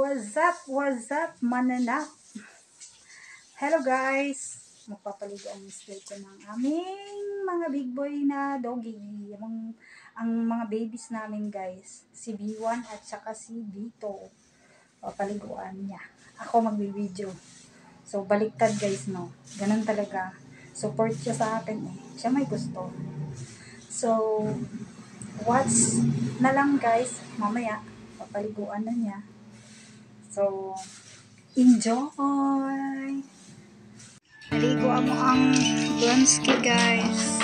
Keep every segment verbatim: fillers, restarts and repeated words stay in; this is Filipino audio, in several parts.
What's up? What's up? Mananap. Hello guys. Magpapaligo ang mister ko ng aming mga big boy na doggy. Ang, ang mga babies namin guys. Si B one at saka si B two. Papaliguan niya. Ako magbi-video. So baliktad guys no. Ganun talaga. Support siya sa akin eh. Siya may gusto. So watch na lang guys. Mamaya papaliguan na niya. So, enjoy! Naligo mo ang Bronski guys.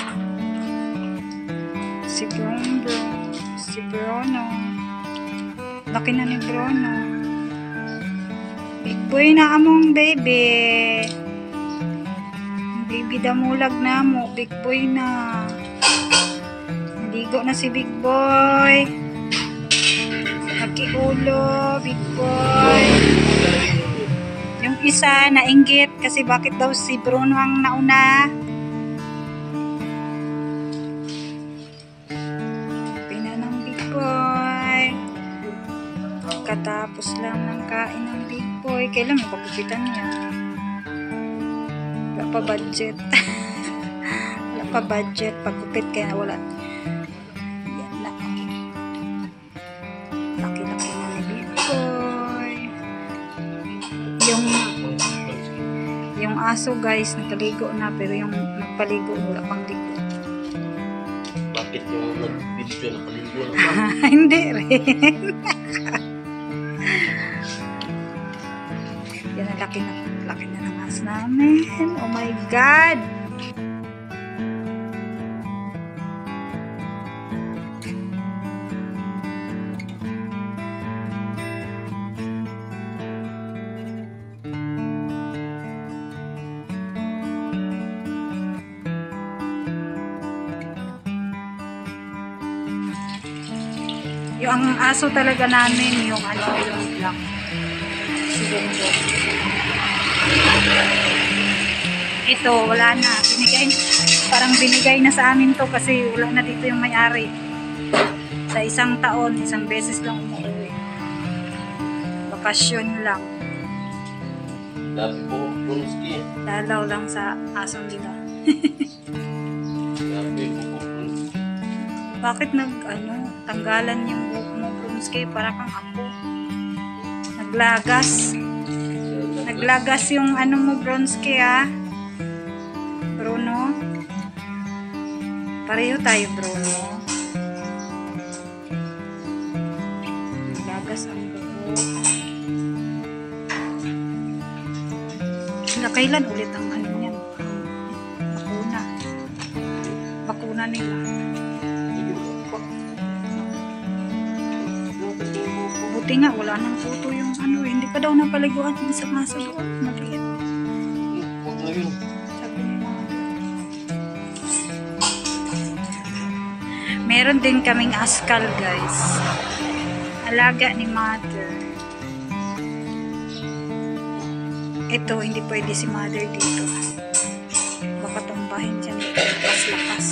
Si Bron Bron. Si Bruno. Laki na ni Bruno. Big boy na among baby. Baby damulag na mo. Big boy na. Naligo na si Big boy. Nakiulo, big boy. Yung isa nainggit kasi bakit daw si Bruno ang nauna. Pina ng big boy. Katapos lang ng kain ng big boy. Kailan may pagupitan niya? Wala pa budget. Wala pa budget. Pagupit kaya wala. Laki-laki na ni big boy. Yung yung aso guys nagpaligo na pero yung nagpaligo wala pang ligo. Bakit yung nag-video na paligo na? Hindi rin. Yan ang laki na laki na ng aso namin. Oh my god. Yung ang aso talaga namin, yung ano, yung black. Si Bongo. Ito, wala na. Binigay, parang binigay na sa amin to kasi wala na dito yung may-ari. Sa isang taon, isang beses lang umuwi. Bakasyon lang. Dati po, Bronski. Dalaw lang sa aso nila. Dati po, Bronski. Bakit nag, ano, tanggalan yung buhok mo, Bronski, para kang apo. Naglagas. Naglagas yung ano mo, Bronski, ha? Bruno. Pareho tayo, Bruno. Naglagas ang buhok. Nakailan ulit ang ano yan? Bakuna. Bakuna nila. Buti nga, wala nang puto yung ano, hindi pa daw napaliguan yung isang aso doon. Maliit. Sabi ni mama. Meron din kaming askal, guys. Alaga ni mother. Ito, hindi pwede si mother dito. Baka tumbahin siya nito. Lakas-lakas.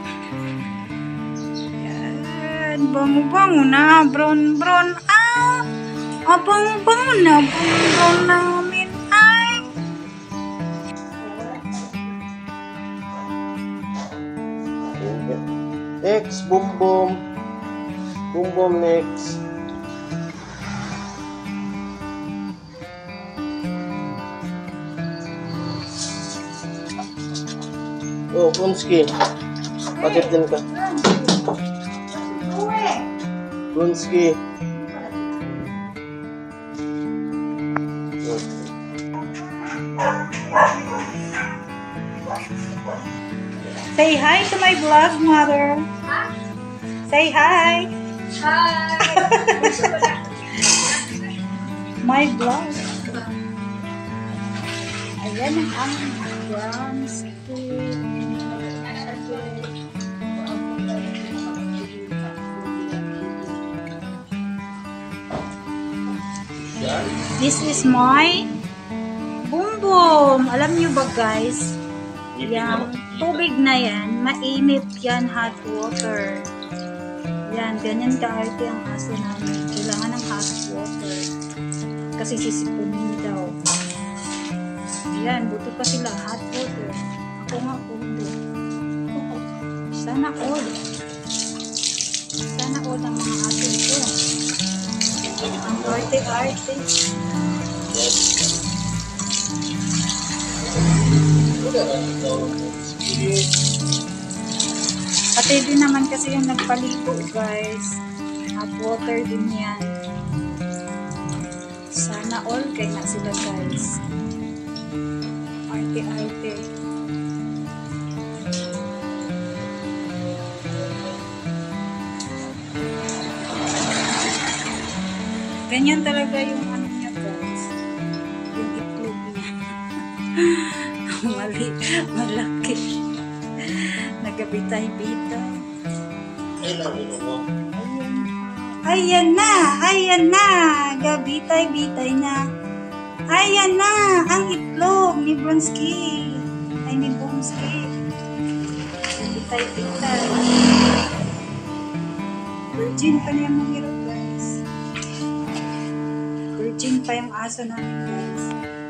Yan. Bango-bango na. Brown-brown. Ah! Abang-bango na. Brown-brown namin. Ay! Next, boom boom. Boom boom next. Oh, Bronski. Bakit din ka? Bronski. Say hi to my vlog, mother. Say hi. Hi! My vlog. Ayan ang Bronski. This is my boom boom. Alam niyo ba guys? Yung tubig na yan, mainit yan, hot water. Yan, ganyan ka-arte ang aso namin. Kailangan ng hot water. kasi sisipunin daw. Ayan, buto pa sila, hot water. Ako nga puto. Sana all. Sana all ang mga atin ko. Ang arte-arte. Pati din naman kasi yung nagpaligo, guys. Hot water din yan. Sana all kay na sila, guys. Arte-arte. Ganyan talaga yung ano niya, guys. Yung itlog niya. Mali, malaki. Nagabitay-bitay. Ayan na, ayan na. Gabitay-bitay na. Ayan na, ang itlog ni Bronsky. Ay, ni Bronsky. Gabitay-bitay. Virgin pa niya mong hirap, guys. Virgin pa yung aso namin, guys.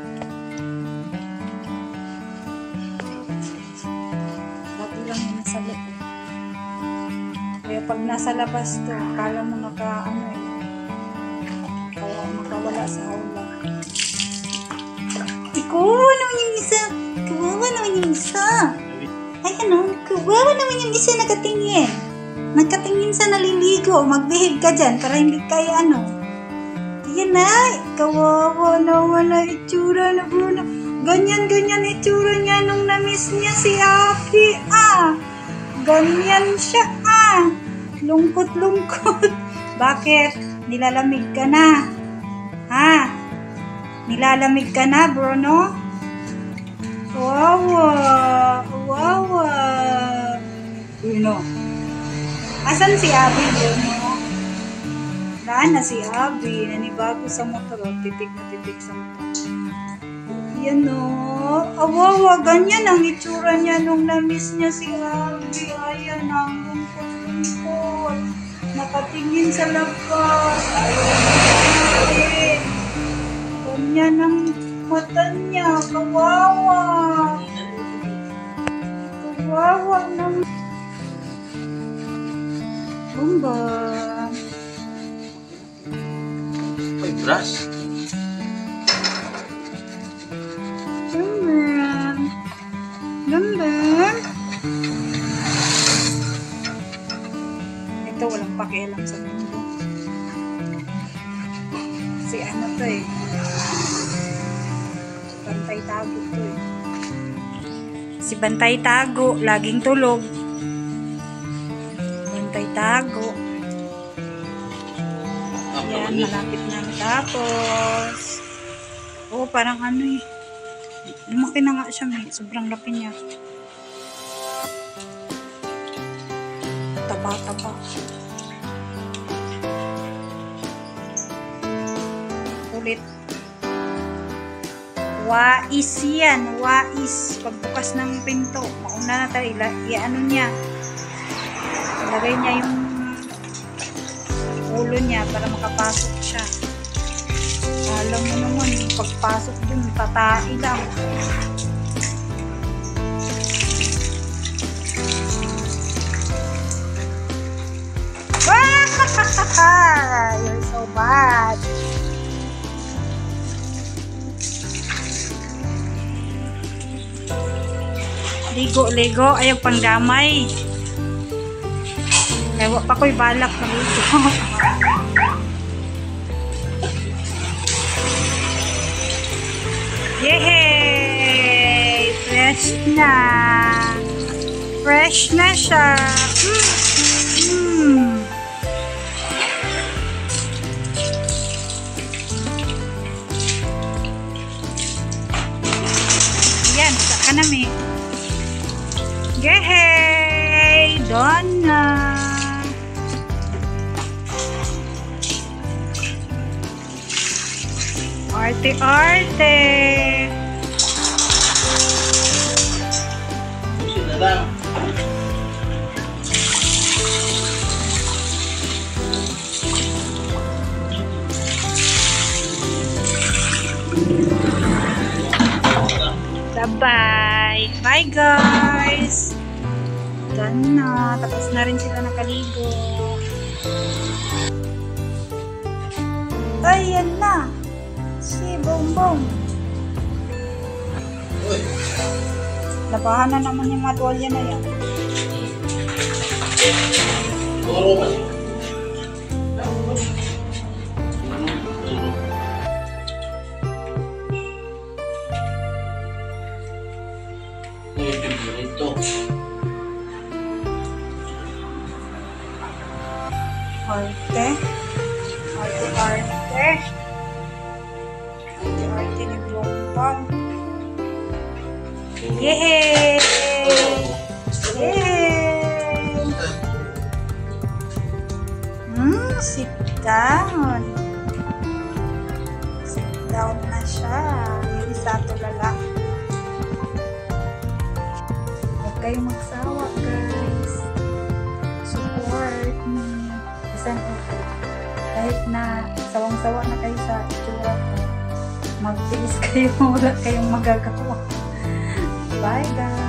Lagi lang yung nasa loob. Kaya pag nasa labas to, akala mo naka, ano eh, kaya makawala sa hawla. Kawawa naman yung isa. Kawawa naman yung isa. Ay ano, kawawa naman yung isa nakatingin. Nakatingin sa naliligo. Magbihig ka dyan para hindi kayo ano. Ayan na, kawawa naman na itsura na Bruno. Ganyan-ganyan itsura niya nung na-miss niya si Aki. Ah, ganyan siya. Ah, lungkot-lungkot. Bakit? Nilalamig ka na. Ha? Nilalamig ka na, Bruno? Wawa. Wawa. Bruno. Asan si Abby, Bruno? Naan na si Abby. Nanibago sa motor. Titik na titik sa motor. Yan o. Awawa. Ganyan ang itsura niya nung na-miss niya si Abby. Ayan ang lungkot-lungkot. Nakatingin sa labas. Ayun. Ganyan ang mata niya. Kawawa. Kawawa ng Bumba. Ay, brush. Bumba. Bumba. Ito walang pakialam sa mundo. Si ano to eh. Bantay tago to eh. Si Bantay Tago, laging tulog. Bantay Tago. Ayan, malapit na matapos. Oo, parang ano eh. Lumaki na nga siya, may sobrang laki niya. Taba-taba. Ulit. Wais yan. Wais. Pagbukas ng pinto. Mauna na tayo. I-ano niya. Ilagay niya yung ulo niya para makapasok siya. Alam mo naman, pagpasok dun, tatai lang. You're so bad. Ligo, ligo. Ayaw pang damay. Ewa pa ko'y balak na ligo. Yehey! Fresh na. Fresh na siya. Mm. Mm. Yan, saka namin. Yehey! Done na. Arte-arte. Pusin na lang. Bye-bye. Bye guys. Done na. Tapos na rin sila nakaligo. Ayan na. Si Bongbong. Labahan na naman yung mga tuwalya na yan. Ito. Arte. Arte, arte. Arte, arte ni Bongbong. Yay! Yay! Hmm, sit down. Sit down na siya. Yung isa tulala. Huwag kayong magsawa, guys. Support me. Isang okay. Kahit na sawang-sawa na kayo sa itsura ko, magtiis kayo, wala kayong magagawa. Bye, guys.